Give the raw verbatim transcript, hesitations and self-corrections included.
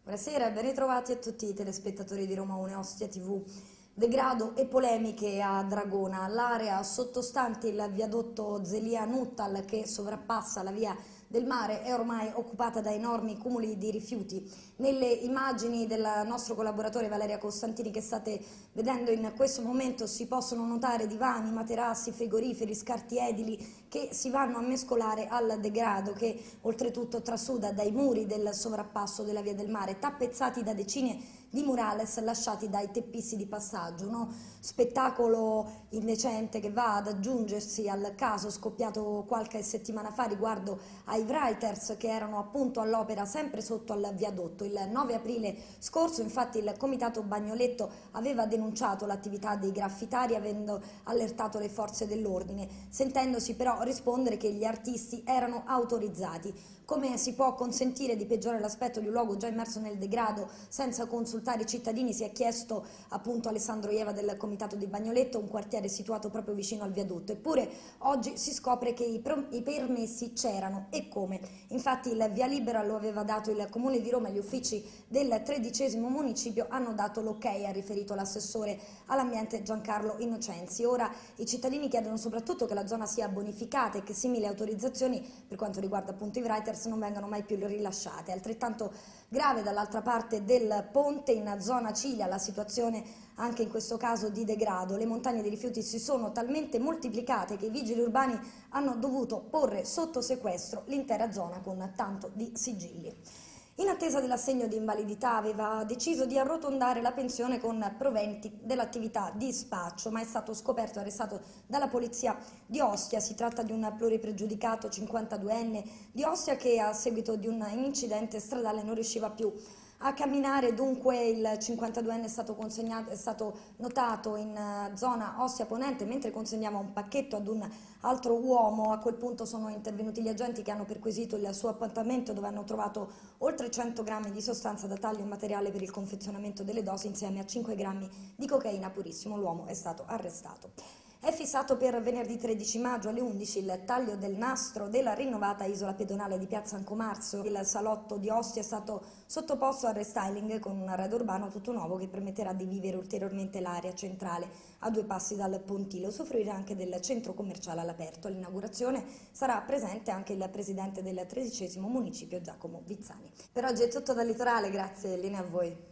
Buonasera e ben ritrovati a tutti i telespettatori di Roma uno Ostia tivù. Degrado e polemiche a Dragona, l'area sottostante il viadotto Zelia-Nuttal che sovrappassa la via del mare è ormai occupata da enormi cumuli di rifiuti. Nelle immagini del nostro collaboratore Valeria Costantini che state vedendo in questo momento si possono notare divani, materassi, frigoriferi, scarti edili che si vanno a mescolare al degrado che oltretutto trasuda dai muri del sovrappasso della via del mare, tappezzati da decine di murales lasciati dai teppisti di passaggio, uno spettacolo indecente che va ad aggiungersi al caso scoppiato qualche settimana fa riguardo ai writers che erano appunto all'opera sempre sotto al viadotto. Il nove aprile scorso infatti il comitato Bagnoletto aveva denunciato l'attività dei graffitari avendo allertato le forze dell'ordine, sentendosi però rispondere che gli artisti erano autorizzati. Come si può consentire di peggiorare l'aspetto di un luogo già immerso nel degrado senza consultare i cittadini, si è chiesto appunto Alessandro Ieva del comitato di Bagnoletto, un quartiere situato proprio vicino al viadotto. Eppure oggi si scopre che i, i permessi c'erano e come. Infatti il via libera lo aveva dato il Comune di Roma e gli uffici del tredicesimo municipio hanno dato l'ok, ha riferito l'assessore all'ambiente Giancarlo Innocenzi. Ora i cittadini chiedono soprattutto che la zona sia bonificata e che simili autorizzazioni per quanto riguarda appunto i writers non vengano mai più rilasciate. Altrettanto grave dall'altra parte del ponte in zona Cilia la situazione anche in questo caso di degrado. Le montagne di rifiuti si sono talmente moltiplicate che i vigili urbani hanno dovuto porre sotto sequestro l'intera zona con tanto di sigilli. In attesa dell'assegno di invalidità aveva deciso di arrotondare la pensione con proventi dell'attività di spaccio, ma è stato scoperto e arrestato dalla polizia di Ostia. Si tratta di un pluripregiudicato cinquantaduenne di Ostia che a seguito di un incidente stradale non riusciva più a camminare, dunque il cinquantaduenne è stato, consegnato, è stato notato in zona Ostia Ponente mentre consegnava un pacchetto ad un altro uomo. A quel punto sono intervenuti gli agenti che hanno perquisito il suo appartamento dove hanno trovato oltre cento grammi di sostanza da taglio e materiale per il confezionamento delle dosi insieme a cinque grammi di cocaina purissimo. L'uomo è stato arrestato. È fissato per venerdì tredici maggio alle undici il taglio del nastro della rinnovata isola pedonale di Piazza Ancomarzo. Il salotto di Ostia è stato sottoposto al restyling con un arredo urbano tutto nuovo che permetterà di vivere ulteriormente l'area centrale a due passi dal pontile, usufruire anche del centro commerciale all'aperto. All'inaugurazione sarà presente anche il presidente del tredicesimo municipio Giacomo Vizzani. Per oggi è tutto dal litorale, grazie, linea a voi.